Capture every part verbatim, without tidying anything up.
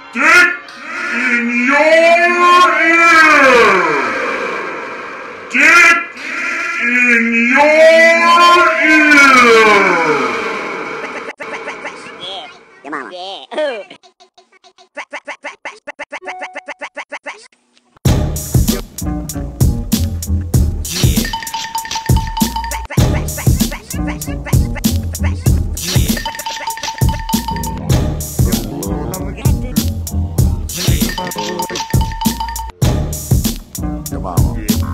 Dick in your ear! Dick in your ear! Yeah, your mama. Yeah. Your mama.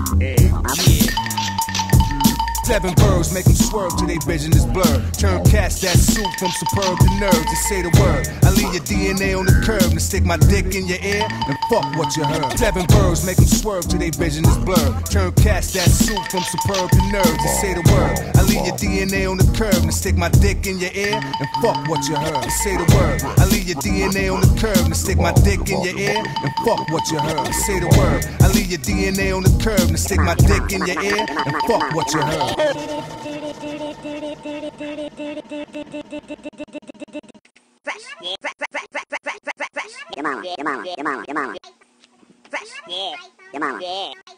Seven birds make them swerve till they vision is blurred. Turn cats that suit from superb to nerd. Just say the word. I leave your D N A on the curb and stick my dick in your ear and fuck what you heard. Seven birds make them swerve till they vision is blurred. Turn cats that suit from superb to nerd. Just say the word. I leave your D N A on the curb and stick my dick in your ear and fuck what you heard. Just say the word. I leave your D N A on the curb and stick my dick in your ear and fuck what you heard. Just say the word. I leave your D N A on the curb and stick my dick in your ear and fuck what you heard. Your mama, your mama, your mama, your mama. Yeah, your mama. Yeah.